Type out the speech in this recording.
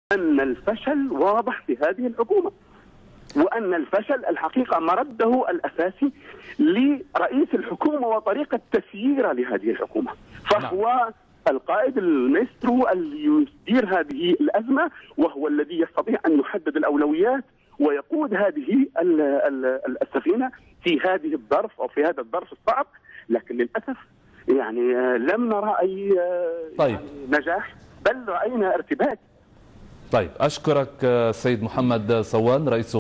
أن الفشل واضح في هذه الحكومة، وأن الفشل الحقيقة مرده الأساسي لرئيس الحكومة وطريقة تسييره لهذه الحكومة. فهو القائد المايسترو اللي يدير هذه الأزمة، وهو الذي يستطيع أن يحدد الأولويات ويقود هذه السفينة في هذه الظرف أو في هذا الظرف الصعب. لكن للأسف يعني لم نرى أي طيب. نجاح، بل رأينا ارتباك. طيب، أشكرك سيد محمد صوان رئيس